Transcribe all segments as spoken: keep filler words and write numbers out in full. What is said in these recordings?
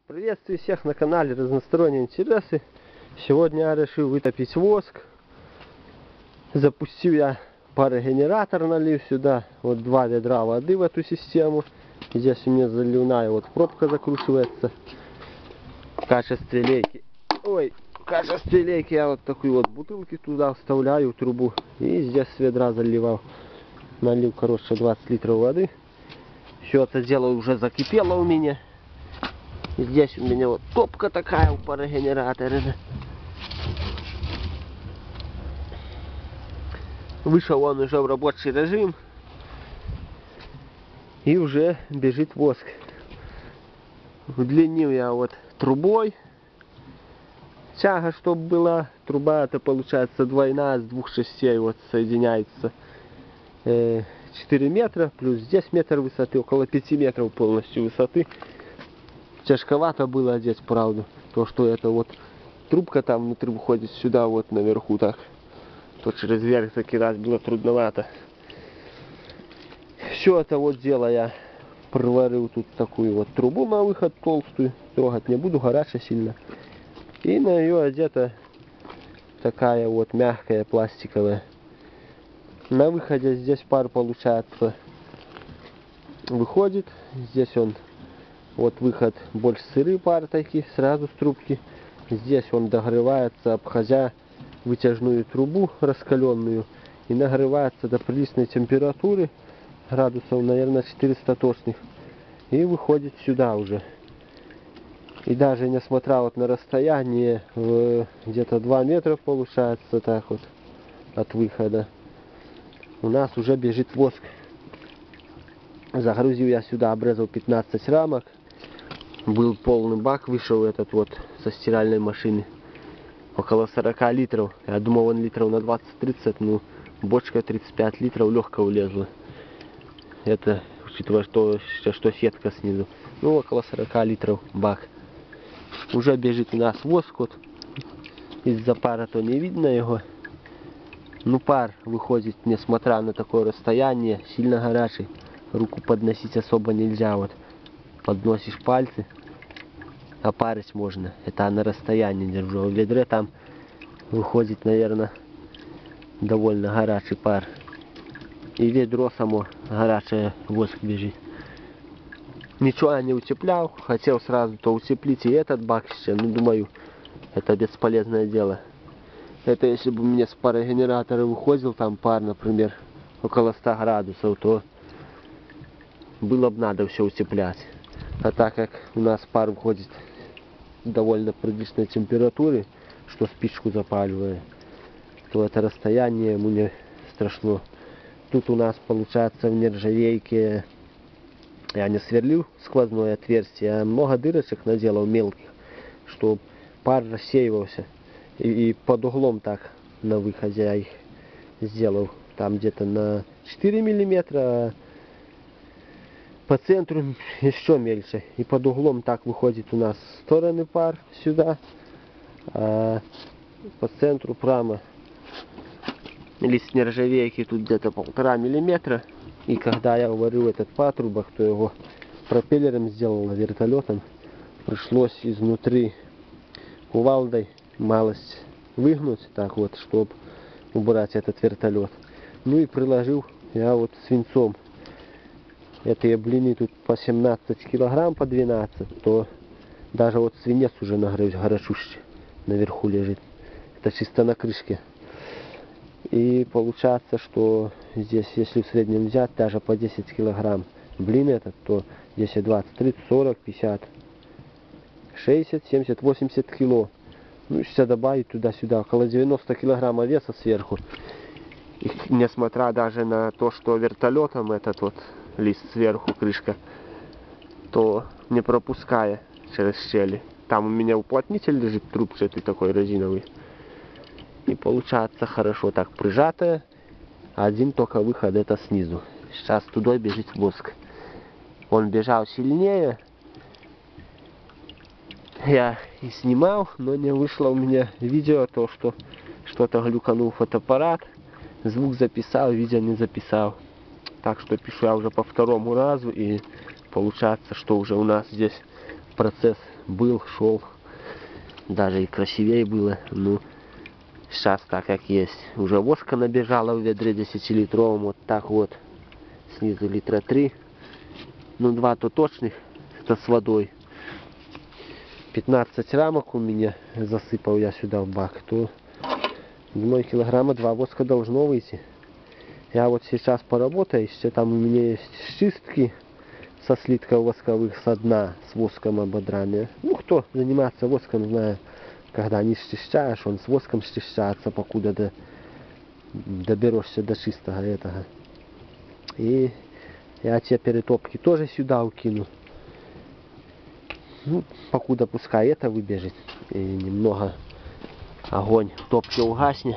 Приветствую всех на канале Разносторонние интересы. Сегодня я решил вытопить воск. Запустил я парогенератор, налил сюда вот два ведра воды в эту систему. Здесь у меня заливная вот пробка закручивается. В качестве лейки. Ой, в качестве лейки я вот такую вот бутылки туда вставляю в трубу. И здесь с ведра заливал. Налил, короче, двадцать литров воды. Все это дело уже закипело у меня. Здесь у меня вот топка такая у парогенератора. Вышел он уже в рабочий режим. И уже бежит воск. Удлинил я вот трубой. Тяга, чтобы была. Труба это получается двойная, с двух шестей вот соединяется. четыре метра, плюс здесь метр высоты, около пяти метров полностью высоты. Тяжковато было одеть, правда. То, что это вот трубка там внутри выходит сюда, вот наверху так. То через верх таки раз было трудновато. Все это вот дело я проварил тут такую вот трубу на выход толстую. Трогать не буду, горячая сильно. И на ее одета такая вот мягкая пластиковая. На выходе здесь пар получается выходит. Здесь он вот выход больше сырый пар такие, сразу с трубки. Здесь он догревается, обходя вытяжную трубу раскаленную. И нагревается до приличной температуры, градусов, наверное, четыреста точных. И выходит сюда уже. И даже несмотря вот на расстояние, где-то два метра получается так вот от выхода, у нас уже бежит воск. Загрузил я сюда, обрезал пятнадцать рамок. Был полный бак, вышел этот вот со стиральной машины. Около сорока литров. Я думал, он литров на двадцать-тридцать, но бочка тридцать пять литров легко влезла. Это, учитывая, что, что сетка снизу. Ну, около сорока литров бак. Уже бежит у нас воск. Вот. Из-за пара то не видно его. Ну, пар выходит, несмотря на такое расстояние, сильно горячий. Руку подносить особо нельзя. Вот подносишь пальцы, а парить можно. Это на расстоянии держу. В ведре там выходит, наверное, довольно горячий пар. И ведро само горячее, воск бежит. Ничего я не утеплял. Хотел сразу то утеплить и этот бак еще. Ну, думаю, это бесполезное дело. Это если бы у меня с парогенератора выходил там пар, например, около ста градусов, то было бы надо все утеплять. А так как у нас пар выходит довольно приличной температуры, что спичку запаливая, то это расстояние ему не страшно. Тут у нас получается в нержавейке я не сверлил сквозное отверстие, а много дырочек наделал мелких, чтобы пар рассеивался. И, и под углом так на выходе я их сделал. Там где-то на четыре миллиметра, по центру еще мельче. И под углом так выходит у нас в стороны пар сюда. А по центру прямо лист нержавейки тут где-то полтора миллиметра. И когда я варю этот патрубок, то его пропеллером сделал, вертолетом. Пришлось изнутри кувалдой малость выгнуть, так вот, чтобы убрать этот вертолет. Ну и приложил я вот свинцом. Эти блины тут по семнадцать килограмм, по двенадцать, то даже вот свинец уже нагрыз горячущий наверху лежит. Это чисто на крышке. И получается, что здесь, если в среднем взять, даже по десять килограмм блин этот, то десять, двадцать, тридцать, сорок, пятьдесят, шестьдесят, семьдесят, восемьдесят кило. Ну, если добавить туда-сюда, около девяноста килограмма веса сверху. И несмотря даже на то, что вертолетом этот вот лист сверху, крышка, то не пропуская через щели. Там у меня уплотнитель лежит, трубчатый такой резиновый. И получается хорошо так прижатое. Один только выход это снизу. Сейчас туда бежит воск. Он бежал сильнее. Я и снимал, но не вышло у меня видео, то что что-то глюканул фотоаппарат. Звук записал, видео не записал. Так что пишу я уже по второму разу, и получается, что уже у нас здесь процесс был, шел. Даже и красивее было. Ну, сейчас так как есть. Уже воска набежала в ведре десятилитровом. Вот так вот. Снизу литра три. Ну, два то точных. Это с водой. пятнадцать рамок у меня засыпал я сюда в бак. То, думаю, килограмма два воска должно выйти. Я вот сейчас поработаю. Еще там у меня есть шистки со слитков восковых со дна с воском ободранные. Ну, кто занимается воском, знает, когда не счищаешь, он с воском счищается, покуда до, доберешься до чистого этого. И я те перетопки тоже сюда укину. Ну, покуда пускай это выбежит. И немного огонь в топке угаснет,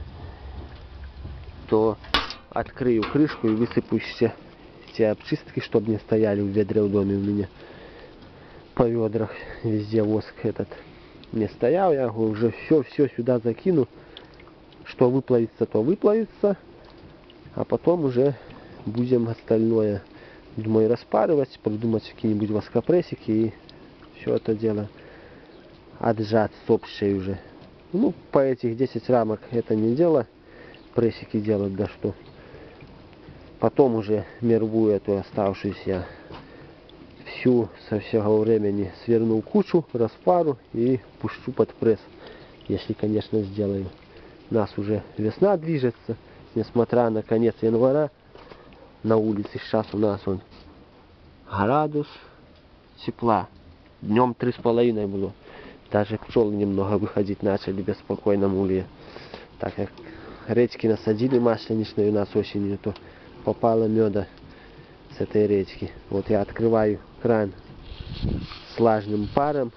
то открою крышку и высыпу все те обчистки, чтобы не стояли в ведре в доме у меня по ведрах. Везде воск этот не стоял. Я уже все, все сюда закину. Что выплавится, то выплавится. А потом уже будем остальное, думаю, распарывать, придумать какие-нибудь воскопрессики и все это дело отжать с общей уже. Ну, по этих десять рамок это не дело. Прессики делать, да что. Потом уже мервую эту оставшуюся я всю со всего времени сверну в кучу, распару и пущу под пресс. Если, конечно, сделаю. У нас уже весна движется, несмотря на конец января. На улице сейчас у нас он градус тепла. Днем три с половиной было. Даже пчелы немного выходить начали в беспокойном улье. Так как речки насадили масленичные у нас осенью, то попало меда с этой речки. Вот я открываю кран с влажным паром.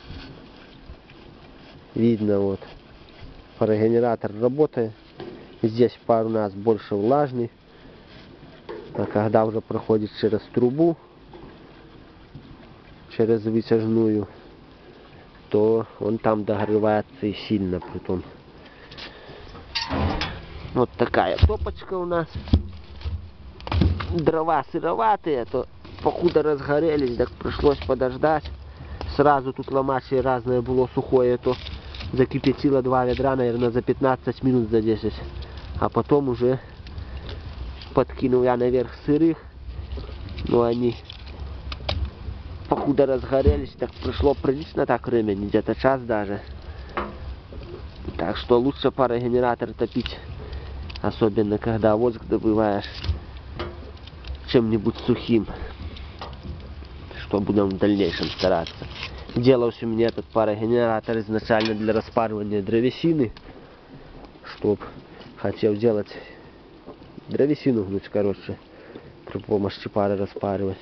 Видно, вот парогенератор работает. Здесь пар у нас больше влажный. А когда уже проходит через трубу, через вытяжную, то он там догревается и сильно притом. Вот такая топочка у нас. Дрова сыроватые, то покуда разгорелись, так пришлось подождать. Сразу тут ломать и разное было сухое, то закипятило два ведра, наверное, за пятнадцать минут, за десять. А потом уже подкинул я наверх сырых. Но они покуда разгорелись, так пришло прилично так времени, где-то час даже. Так что лучше парогенератор топить, особенно когда воск добываешь, чем-нибудь сухим, что будем в дальнейшем стараться. Делался у меня этот парогенератор изначально для распарывания древесины, чтоб хотел делать древесину гнуть, короче, при помощи пары распаривать.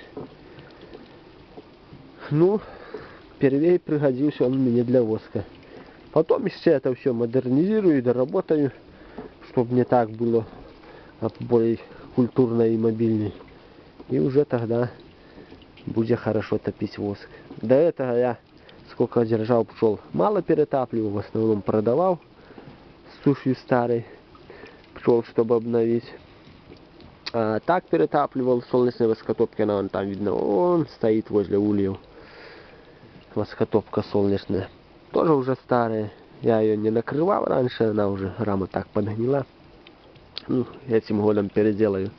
Ну, первее пригодился он мне для воска. Потом еще это все модернизирую и доработаю, чтобы не так было, а более культурно и мобильный. И уже тогда будет хорошо топить воск. До этого я, сколько держал пчел, мало перетапливал, в основном продавал с сушью старой пчел, чтобы обновить. А так перетапливал солнечной воскотопки, она вон там видно, он стоит возле ульев. Воскотопка солнечная. Тоже уже старая. Я ее не накрывал раньше, она уже рама так подгнила. Ну, этим годом переделаю,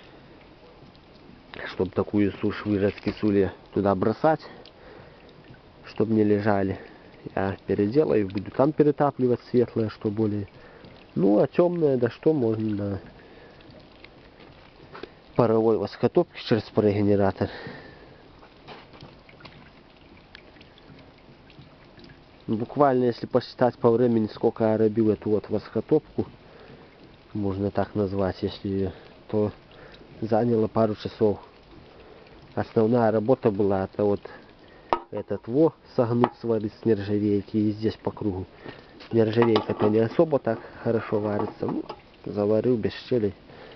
чтобы такую сушь выжатки с улья туда бросать, чтобы не лежали. Я переделаю, буду там перетапливать светлое, что более. Ну, а темное, да что можно на паровой воскотопке через парогенератор. Буквально, если посчитать по времени, сколько я робил эту вот воскотопку, можно так назвать, если то заняло пару часов. Основная работа была, это вот этот во согнуть, сварить с нержавейки и здесь по кругу. Нержавейка-то не особо так хорошо варится. Ну, заварил без щелей.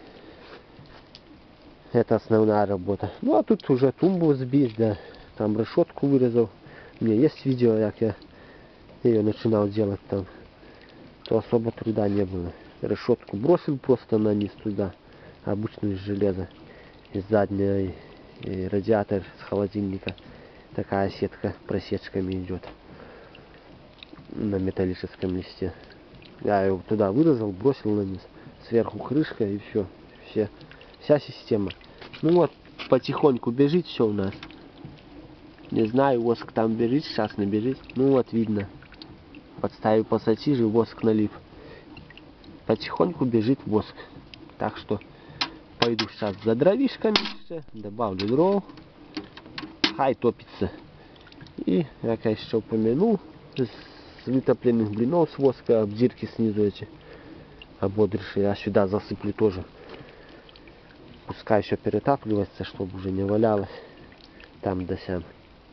Это основная работа. Ну, а тут уже тумбу сбить, да, там решетку вырезал. У меня есть видео, как я ее начинал делать там. То особо труда не было. Решетку бросил просто на низ туда, обычную из железа. И задний и радиатор с холодильника Такая сетка просечками идет на металлическом листе. Я его туда вырезал, бросил на низ. Сверху крышка и все. все. Вся система. Ну вот, потихоньку бежит все у нас. Не знаю, воск там бежит, сейчас не бежит. Ну вот, видно. Подставил пассатижи, воск налив. Потихоньку бежит воск. Так что пойду сейчас за дровишками, добавлю дров. Хай топится. И, как я еще упомянул, с вытопленных блинов с воска, обдирки снизу эти ободрыши, я сюда засыплю тоже. Пускай еще перетапливается, чтобы уже не валялось там да сям.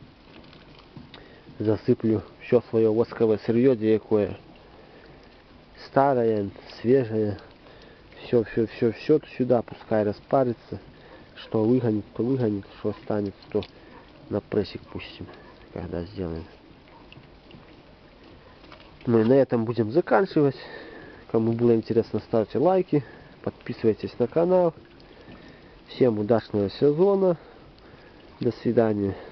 Засыплю все свое восковое сырье, какое старое, свежее. Все, все, все, все сюда пускай распарится. Что выгонит, то выгонит, что останется, то на прессик пустим, когда сделаем. Ну и на этом будем заканчивать. Кому было интересно, ставьте лайки, подписывайтесь на канал. Всем удачного сезона. До свидания.